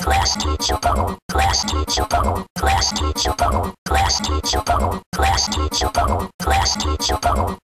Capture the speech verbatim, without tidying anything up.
class teacher phone, class teacher phone, class teacher phone, class teacher phone, class teacher phone, class teacher phone.